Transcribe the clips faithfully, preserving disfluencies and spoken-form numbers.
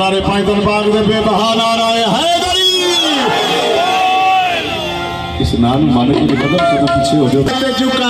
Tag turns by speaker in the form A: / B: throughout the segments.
A: सरकारे पैदल बाग दे बेबहा नारा हैदरी इस नाम माने की कदम कदम पीछे हो जाओ चुका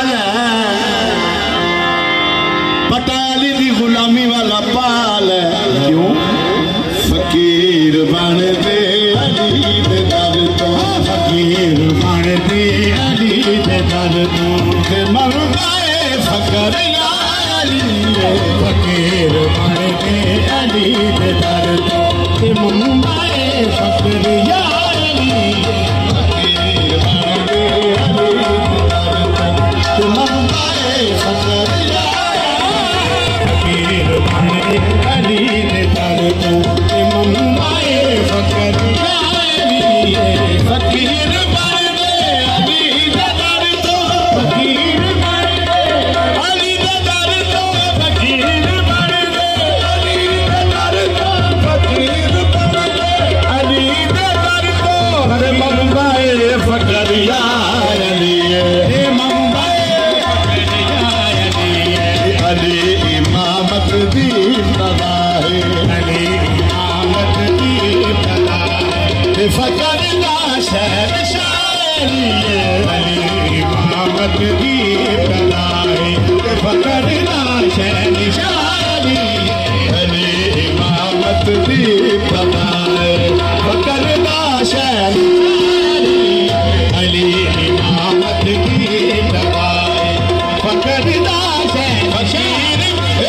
A: पटाली दी गुलामी वाला पाल क्यों फकीर बन दे अली दे दर तो फकीर बन दे अली दे दर तो ते मंगाए फकर या अली फकीर बन दे अली दे दर तो ते मंगाए फकर या अली फकीर बन दे अली दे दर तो ते मंगाए फकर या फकीर बन दे अली दे दर तो ते मंगाए फकर या अली फकीर बन दे अली दे दर तो फकीर बन दे अली दे दर तो फकीर बन दे अली दे दर तो फकीर बन दे अली दे दर तो अरे मंगाए फकर या अली हे मंगाए फकर या अली अली इमामत दी तला है अली इमामत दी तला है फकर दा शहर शायरी अली इमामत दी तला है फकर दा शहर शायरी अली इमामत दी तला है फकर दा शहर अली इमामत दी तला है फकर दा शहर शायरी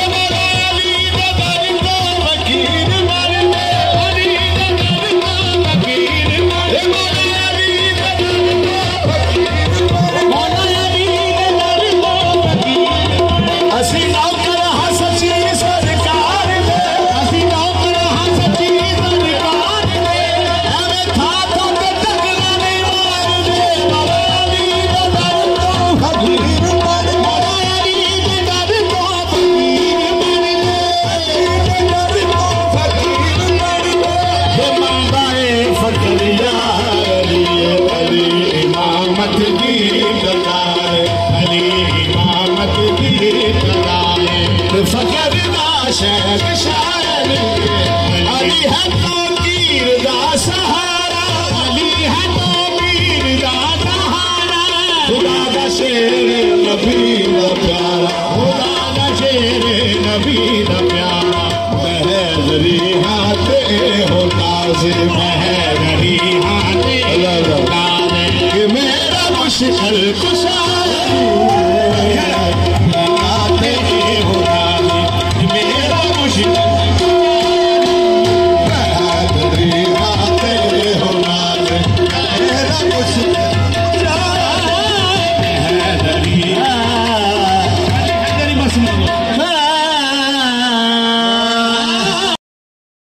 A: अली है तो पीर दा सहारा अली है तो पीर दा सहारा खुदा दा शेर नबी दा प्यारा खुदा दा शेर नबी दा प्यारा महजरी हाथे होता से महजरी हाथे होता कि मेरा मुश्किल कुशा